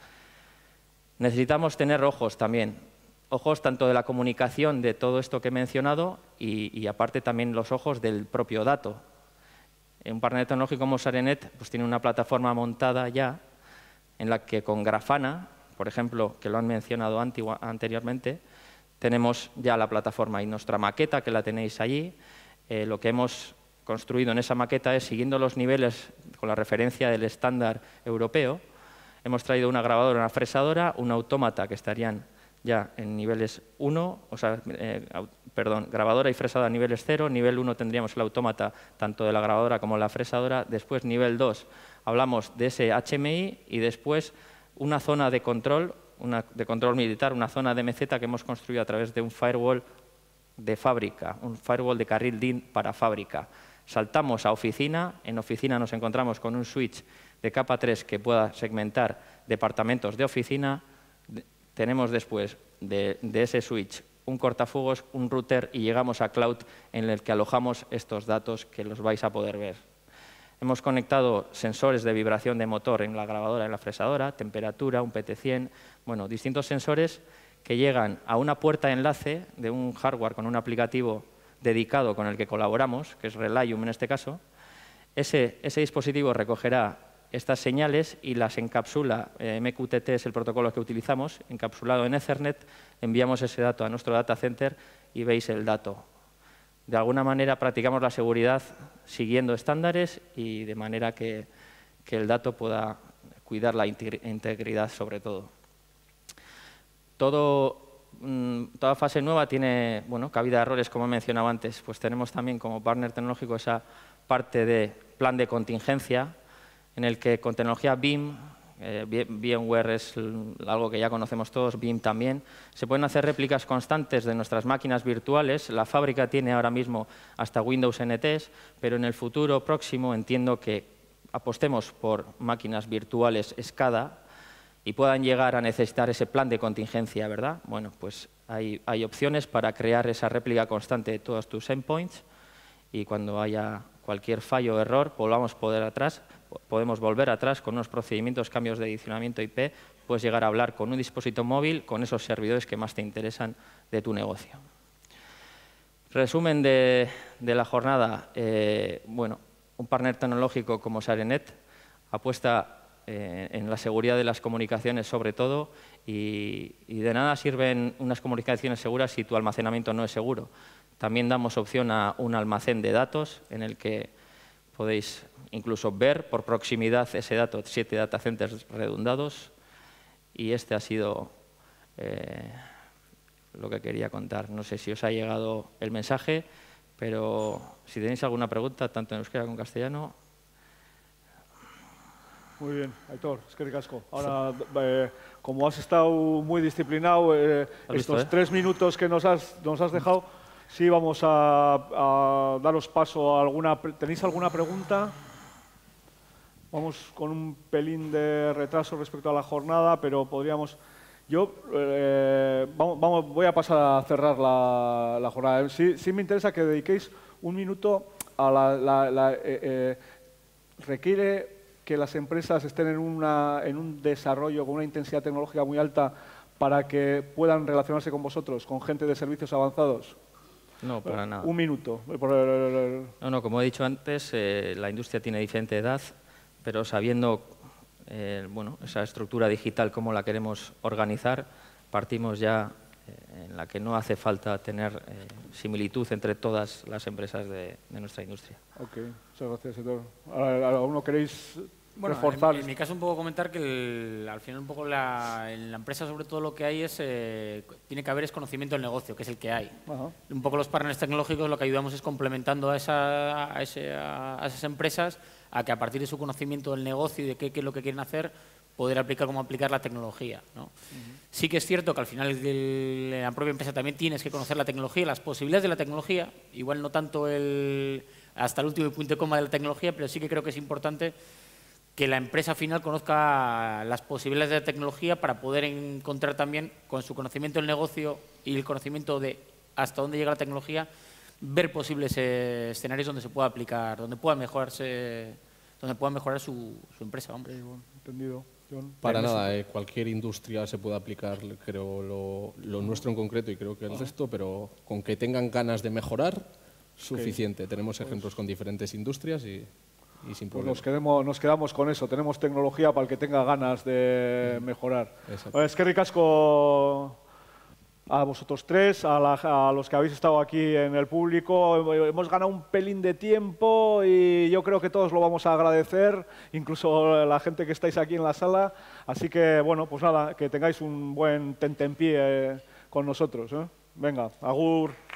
Necesitamos tener ojos también, ojos tanto de la comunicación de todo esto que he mencionado y, y aparte también los ojos del propio dato. Un partner tecnológico como SARINET pues tiene una plataforma montada ya en la que con Grafana, por ejemplo, que lo han mencionado anteriormente, tenemos ya la plataforma y nuestra maqueta, que la tenéis allí. Eh, lo que hemos construido en esa maqueta es, siguiendo los niveles con la referencia del estándar europeo, hemos traído una grabadora, una fresadora, un autómata que estarían ya en niveles uno, o sea, eh, perdón, grabadora y fresadora a niveles cero, nivel uno tendríamos el autómata tanto de la grabadora como la fresadora, después nivel dos hablamos de ese H M I y después una zona de control, una de control militar, una zona de meseta que hemos construido a través de un firewall de fábrica, un firewall de carril D I N para fábrica. Saltamos a oficina, en oficina nos encontramos con un switch de capa tres que pueda segmentar departamentos de oficina. Tenemos después de, de ese switch un cortafuegos, un router y llegamos a cloud en el que alojamos estos datos que los vais a poder ver. Hemos conectado sensores de vibración de motor en la grabadora, en la fresadora, temperatura, un P T cien, bueno, distintos sensores que llegan a una puerta de enlace de un hardware con un aplicativo dedicado con el que colaboramos, que es Relium en este caso. Ese, ese dispositivo recogerá estas señales y las encapsula. eh, M Q T T es el protocolo que utilizamos, encapsulado en Ethernet, enviamos ese dato a nuestro data center y veis el dato. De alguna manera practicamos la seguridad siguiendo estándares y de manera que, que el dato pueda cuidar la integridad sobre todo. todo, mmm, toda fase nueva tiene bueno, cabida de errores, como he mencionado antes. Pues tenemos también como partner tecnológico esa parte de plan de contingencia, en el que con tecnología B I M, eh, VMware es algo que ya conocemos todos, B I M también, se pueden hacer réplicas constantes de nuestras máquinas virtuales. La fábrica tiene ahora mismo hasta Windows N Ts, pero en el futuro próximo entiendo que apostemos por máquinas virtuales SCADA y puedan llegar a necesitar ese plan de contingencia, ¿verdad? Bueno, pues hay, hay opciones para crear esa réplica constante de todos tus endpoints y cuando haya cualquier fallo o error, volvamos poder atrás, podemos volver atrás con unos procedimientos, cambios de adicionamiento I P, puedes llegar a hablar con un dispositivo móvil, con esos servidores que más te interesan de tu negocio. Resumen de, de la jornada. Eh, bueno, un partner tecnológico como Sirenet apuesta eh, en la seguridad de las comunicaciones sobre todo y, y de nada sirven unas comunicaciones seguras si tu almacenamiento no es seguro. También damos opción a un almacén de datos en el que podéis incluso ver por proximidad ese dato, siete data centers redundados. Y este ha sido eh, lo que quería contar. No sé si os ha llegado el mensaje, pero si tenéis alguna pregunta, tanto en euskera como en castellano. Muy bien, Aitor, es que ricasco. Ahora, eh, como has estado muy disciplinado, eh, estos visto, eh? tres minutos que nos has, nos has dejado, sí vamos a, a daros paso a alguna... ¿Tenéis alguna pregunta? Vamos con un pelín de retraso respecto a la jornada, pero podríamos... Yo eh, vamos, vamos, voy a pasar a cerrar la, la jornada. Sí, sí me interesa que dediquéis un minuto a la... la, la eh, eh, requiere que las empresas estén en, una, en un desarrollo con una intensidad tecnológica muy alta para que puedan relacionarse con vosotros, con gente de servicios avanzados. No, para nada. Un minuto. No, no, como he dicho antes, eh, la industria tiene diferente edad, pero sabiendo eh, bueno, esa estructura digital, cómo la queremos organizar, partimos ya eh, en la que no hace falta tener eh, similitud entre todas las empresas de, de nuestra industria. Ok, muchas gracias, Aitor. ¿Alguno queréis bueno, reforzar? En, en mi caso, un poco comentar que el, al final un poco la, en la empresa sobre todo lo que hay es, eh, tiene que haber es conocimiento del negocio, que es el que hay. Ajá. Un poco los partners tecnológicos lo que ayudamos es complementando a, esa, a, ese, a, a esas empresas a que a partir de su conocimiento del negocio y de qué, qué es lo que quieren hacer, poder aplicar cómo aplicar la tecnología, ¿no? Uh-huh. Sí que es cierto que al final de la propia empresa también tienes que conocer la tecnología, las posibilidades de la tecnología, igual no tanto el, hasta el último punto y coma de la tecnología, pero sí que creo que es importante que la empresa final conozca las posibilidades de la tecnología para poder encontrar también, con su conocimiento del negocio y el conocimiento de hasta dónde llega la tecnología, ver posibles eh, escenarios donde se pueda aplicar, donde pueda mejorarse, donde pueda mejorar su, su empresa. Hombre. Sí, bueno, entendido. John. Para nada, eh, cualquier industria se puede aplicar, creo, lo, lo nuestro en concreto y creo que el resto, pero con que tengan ganas de mejorar, suficiente. Okay. Tenemos ejemplos con diferentes industrias y, y sin problema. Pues nos, quedemos, nos quedamos con eso, tenemos tecnología para el que tenga ganas de mm. mejorar. Exacto. Es que ricasco a vosotros tres, a, la, a los que habéis estado aquí en el público. Hemos ganado un pelín de tiempo y yo creo que todos lo vamos a agradecer, incluso la gente que estáis aquí en la sala. Así que, bueno, pues nada, que tengáis un buen tentempié con nosotros, ¿eh? Venga, agur.